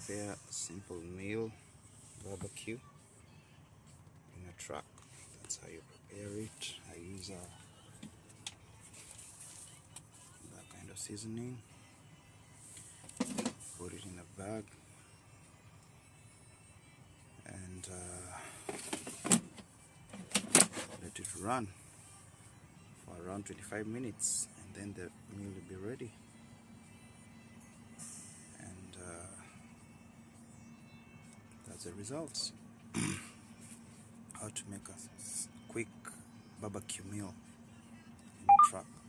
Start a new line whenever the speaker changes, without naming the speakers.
prepare a simple meal, barbecue, in a truck. That's how you prepare it. I use that kind of seasoning. Put it in a bag and let it run for around 25 minutes, and then the meal will be ready. And that's the results. How to make a quick barbecue meal in a truck.